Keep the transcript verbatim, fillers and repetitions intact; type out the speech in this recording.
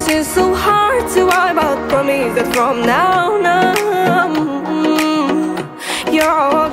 Seems so hard to wipe out. Promise that from now on, you're all